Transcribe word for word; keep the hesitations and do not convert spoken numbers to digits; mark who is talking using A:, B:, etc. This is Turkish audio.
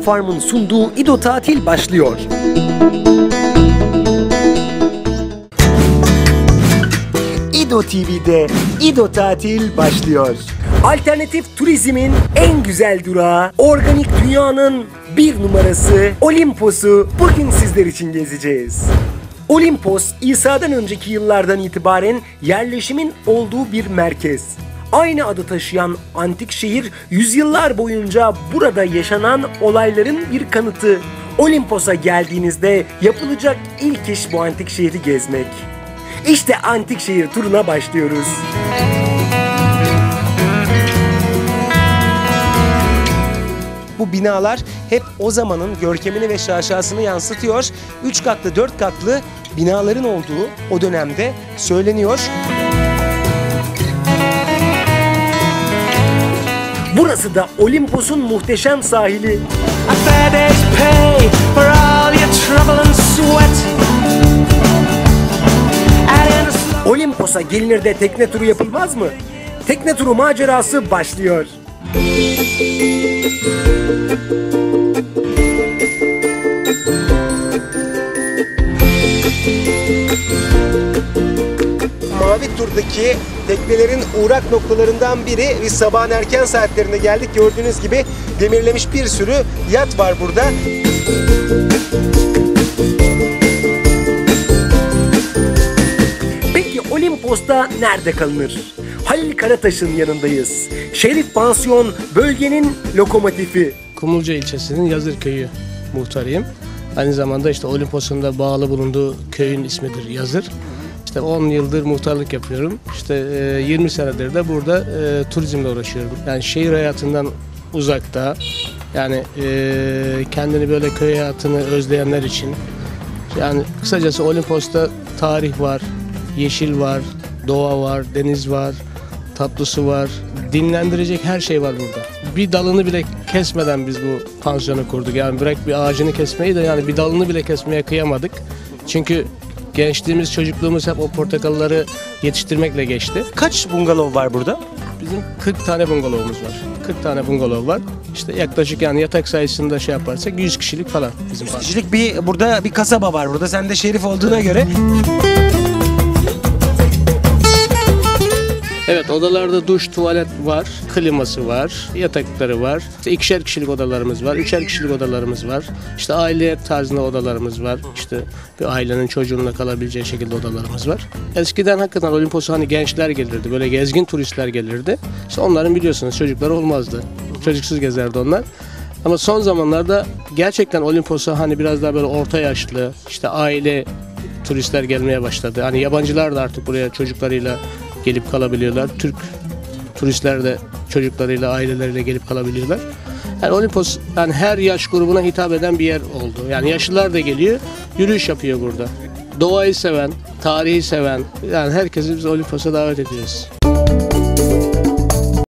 A: Camp Farm'ın sunduğu İdo Tatil başlıyor. İdo T V'de İdo Tatil başlıyor. Alternatif turizmin en güzel durağı, organik dünyanın bir numarası Olimpos'u bugün sizler için gezeceğiz. Olimpos, İsa'dan önceki yıllardan itibaren yerleşimin olduğu bir merkez. Aynı adı taşıyan antik şehir, yüzyıllar boyunca burada yaşanan olayların bir kanıtı. Olimpos'a geldiğinizde yapılacak ilk iş bu antik şehri gezmek. İşte antik şehir turuna başlıyoruz. Bu binalar hep o zamanın görkemini ve şaşasını yansıtıyor. Üç katlı, dört katlı binaların olduğu o dönemde söyleniyor. Burası da Olimpos'un muhteşem sahili. Olimpos'a gelinir de tekne turu yapılmaz mı? Tekne turu macerası başlıyor. Mavi turdaki teknelerin uğrak noktalarından biri. Biz sabahın erken saatlerinde geldik. Gördüğünüz gibi demirlemiş bir sürü yat var burada. Peki Olimpos'ta nerede kalınır? Halil Karataş'ın yanındayız. Şerif Pansiyon bölgenin lokomotifi.
B: Kumluca ilçesinin Yazır köyü muhtarıyım. Aynı zamanda işte Olimpos'un da bağlı bulunduğu köyün ismidir Yazır. İşte on yıldır muhtarlık yapıyorum. İşte yirmi senedir de burada e, turizmle uğraşıyorum. Yani şehir hayatından uzakta, yani e, kendini böyle köy hayatını özleyenler için. Yani kısacası Olimpos'ta tarih var, yeşil var, doğa var, deniz var, tatlı su var. Dinlendirecek her şey var burada. Bir dalını bile kesmeden biz bu pansiyonu kurduk. Yani bırak bir ağacını kesmeyi de yani bir dalını bile kesmeye kıyamadık. Çünkü gençliğimiz, çocukluğumuz hep o portakalları yetiştirmekle geçti.
A: Kaç bungalov var burada?
B: Bizim kırk tane bungalovumuz var. kırk tane bungalov var. İşte yaklaşık yani yatak sayısında şey yaparsak yüz kişilik falan bizim.
A: yüz kişilik bir burada bir kasaba var burada. Sen de Şerif olduğuna göre.
B: Evet, odalarda duş, tuvalet var, kliması var, yatakları var. İşte ikişer kişilik odalarımız var, üçer kişilik odalarımız var. İşte aile tarzında odalarımız var. İşte bir ailenin çocuğunla kalabileceği şekilde odalarımız var. Eskiden hakikaten Olimpos'a hani gençler gelirdi, böyle gezgin turistler gelirdi. İşte onların biliyorsunuz çocukları olmazdı. Çocuksuz gezerdi onlar. Ama son zamanlarda gerçekten Olimpos'a hani biraz daha böyle orta yaşlı, işte aile turistler gelmeye başladı. Hani yabancılar da artık buraya çocuklarıyla gelip kalabiliyorlar. Türk turistler de çocuklarıyla, aileleriyle gelip kalabiliyorlar. Yani Olimpos yani her yaş grubuna hitap eden bir yer oldu. Yani yaşlılar da geliyor, yürüyüş yapıyor burada. Doğayı seven, tarihi seven, yani herkesi biz Olimpos'a davet ediyoruz.